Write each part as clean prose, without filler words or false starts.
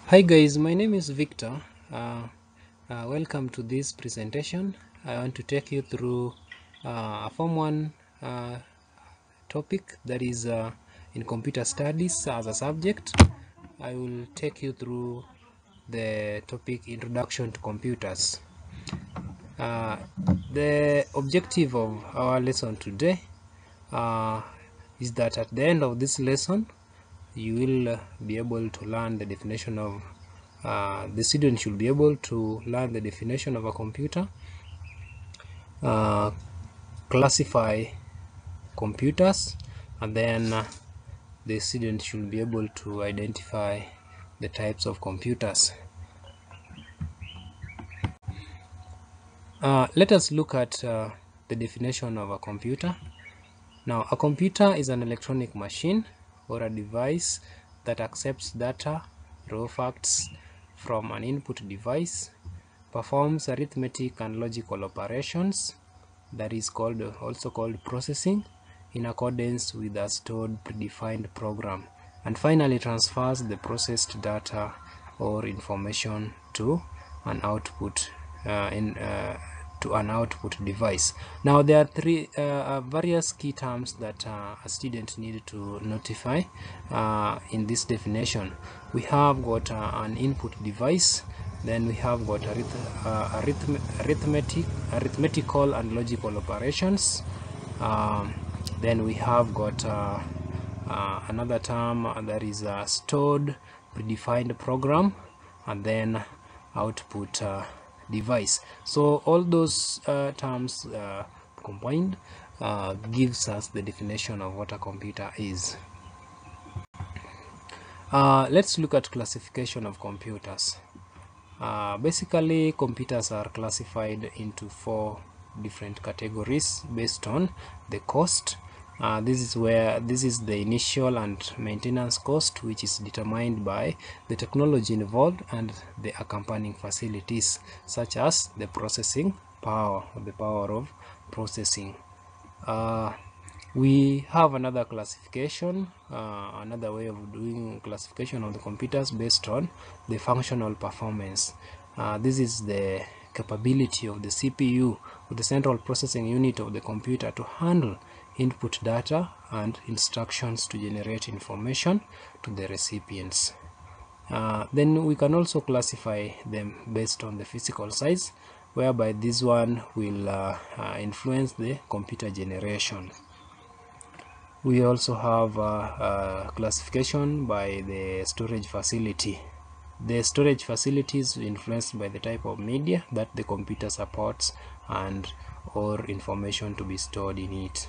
Hi guys, my name is Victor. Welcome to this presentation. I want to take you through a Form 1 topic that is in computer studies as a subject. I will take you through the topic Introduction to Computers. The objective of our lesson today is that at the end of this lesson you will be able to learn the definition of the student should be able to learn the definition of a computer, classify computers, and then the student should be able to identify the types of computers. Let us look at the definition of a computer. Now, a computer is an electronic machine or a device that accepts data, raw facts from an input device, performs arithmetic and logical operations, that is also called processing, in accordance with a stored predefined program, and finally transfers the processed data or information to an output device. Now there are three various key terms that a student needs to notify in this definition. We have got an input device, then we have got arithmetical and logical operations, then we have got another term that is a stored predefined program, and then output device. So all those terms combined gives us the definition of what a computer is. Let's look at classification of computers. Basically, computers are classified into 4 different categories based on the cost. This is the initial and maintenance cost, which is determined by the technology involved and the accompanying facilities, such as the processing power, or the power of processing. We have another classification, another way of doing classification of the computers based on the functional performance. This is the capability of the CPU, or the central processing unit of the computer, to handle input data and instructions to generate information to the recipients. Then we can also classify them based on the physical size, whereby this one will influence the computer generation. We also have classification by the storage facility. The storage facility is influenced by the type of media that the computer supports and or information to be stored in it.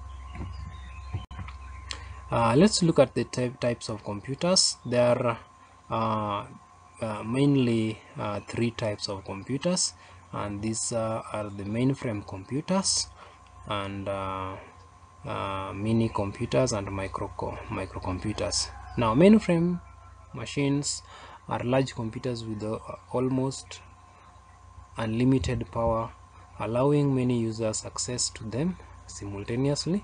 Let's look at the types of computers. There are mainly 3 types of computers, and these are the mainframe computers, and mini computers, and microcomputers. Now, mainframe machines are large computers with almost unlimited power, allowing many users access to them simultaneously.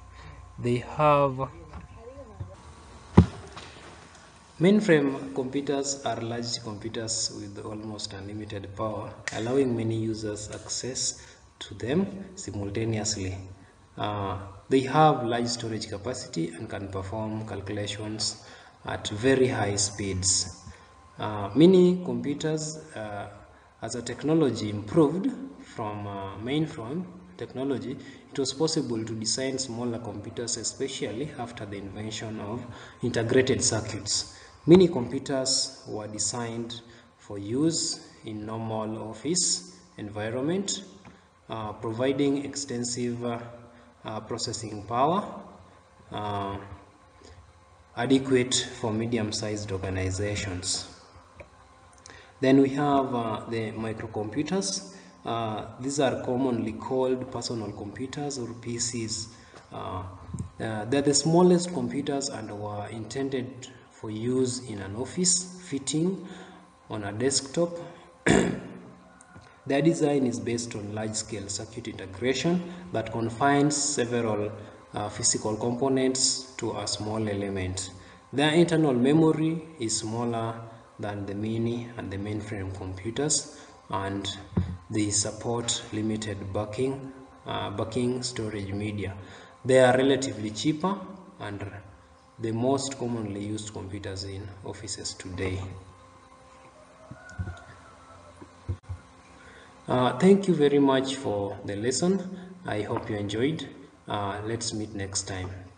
Mainframe computers are large computers with almost unlimited power, allowing many users access to them simultaneously. They have large storage capacity and can perform calculations at very high speeds. Mini computers, as a technology improved from mainframe technology, it was possible to design smaller computers, especially after the invention of integrated circuits. Mini computers were designed for use in normal office environment, providing extensive processing power, adequate for medium-sized organizations. Then we have the microcomputers. These are commonly called personal computers or PCs. They're the smallest computers and were intended for use in an office, fitting on a desktop. Their design is based on large-scale circuit integration that confines several physical components to a small element. Their internal memory is smaller than the mini and the mainframe computers, and they support limited backing storage media. They are relatively cheaper and the most commonly used computers in offices today. Thank you very much for the lesson. I hope you enjoyed. Let's meet next time.